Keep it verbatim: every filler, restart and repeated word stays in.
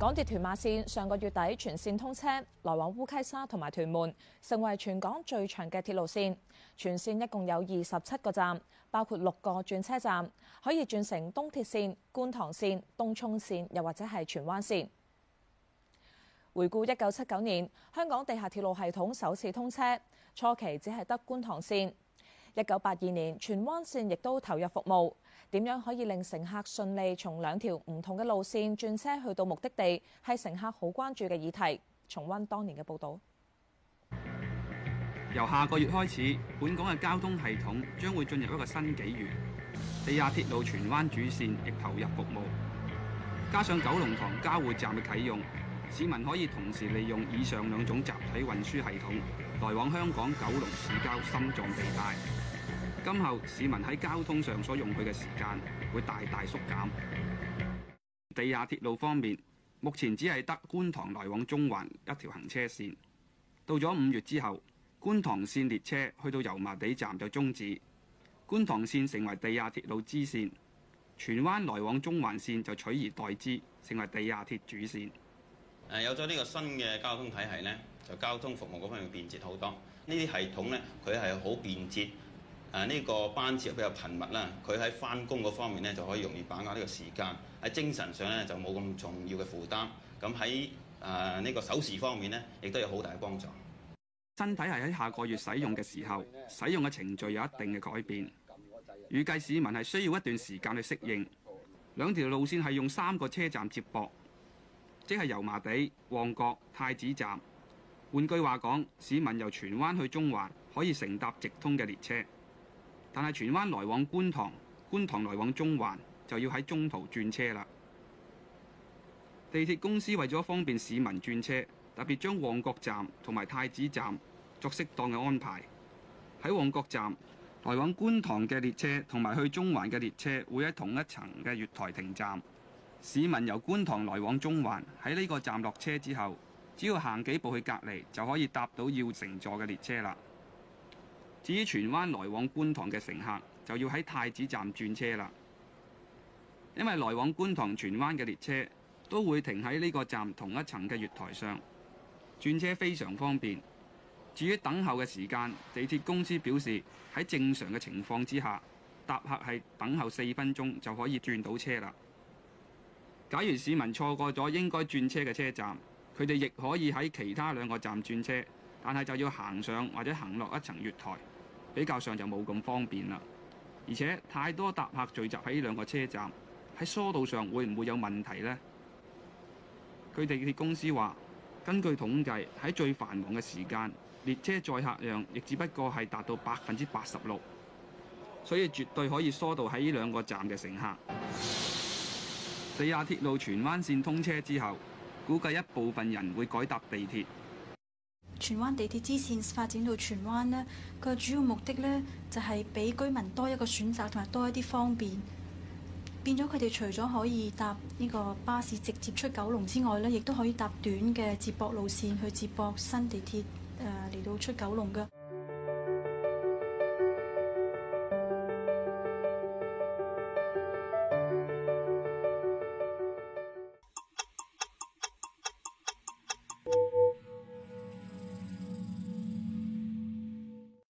港鐵屯馬線上個月底全線通車，來往烏溪沙同埋屯門，成為全港最長嘅鐵路線。全線一共有二十七個站，包括六個轉車站，可以轉乘東鐵線、觀塘線、東涌線，又或者係荃灣線。回顧一九七九年，香港地下鐵路系統首次通車，初期只係得觀塘線。一九八二年，荃灣線亦都投入服務。點樣可以令乘客順利從兩條唔同嘅路線轉車去到目的地，係乘客好關注嘅議題。重溫當年嘅報導。 由下個月開始，本港嘅交通系統將會進入一個新紀元。地下鐵路荃灣主線亦投入服務，加上九龍塘交匯站嘅啟用，市民可以同時利用以上兩種集體運輸系統來往香港九龍市郊心臟地帶。今後市民喺交通上所用佢嘅時間會大大縮減。地下鐵路方面，目前只係得觀塘來往中環一條行車線。到咗五月之後，觀塘線列車去到油麻地站就終止，觀塘線成為地下鐵路支線，荃灣來往中環線就取而代之，成為地下鐵主線。 誒有咗呢個新嘅交通體系呢，就交通服務嗰方面便捷好多。呢啲系統呢，佢係好便捷。誒呢個班次比較頻密啦，佢喺返工嗰方面咧就可以容易把握呢個時間，喺精神上咧就冇咁重要嘅負擔。咁喺誒呢個守時方面咧，亦都有好大嘅幫助。 新體系喺下個月使用嘅時候，使用嘅程序有一定嘅改變，預計市民係需要一段時間去適應。兩條路線係用三個車站接駁，即係油麻地、旺角、太子站。換句話講，市民由荃灣去中環可以乘搭直通嘅列車。但係荃灣來往觀塘、觀塘來往中環就要喺中途轉車啦。地鐵公司為咗方便市民轉車，特別將旺角站同埋太子站作適當嘅安排。喺旺角站，來往觀塘嘅列車同埋去中環嘅列車會喺同一層嘅月台停站。市民由觀塘來往中環喺呢個站落車之後，只要行幾步去隔離就可以搭到要乘坐嘅列車啦。至於荃灣來往觀塘嘅乘客，就要喺太子站轉車啦。因為來往觀塘荃灣嘅列車都會停喺呢個站同一層嘅月台上，轉車非常方便。至於等候嘅時間，地鐵公司表示喺正常嘅情況之下，搭客係等候四分鐘就可以轉到車啦。假如市民錯過咗應該轉車嘅車站，佢哋亦可以喺其他兩個站轉車，但係就要行上或者行落一層月台。比較上就冇咁方便啦，而且太多搭客聚集喺呢兩個車站，喺疏導上會唔會有問題呢？據地鐵公司話，根據統計喺最繁忙嘅時間，列車載客量亦只不過係達到百分之八十六，所以絕對可以疏導喺呢兩個站嘅乘客。地下鐵路荃灣線通車之後，估計一部分人會改搭地鐵。 荃灣地鐵支線發展到荃灣呢，個主要目的呢就係俾居民多一個選擇同埋多一啲方便，變咗佢哋除咗可以搭呢個巴士直接出九龍之外呢，亦都可以搭短嘅接駁路線去接駁新地鐵誒嚟到出九龍㗎。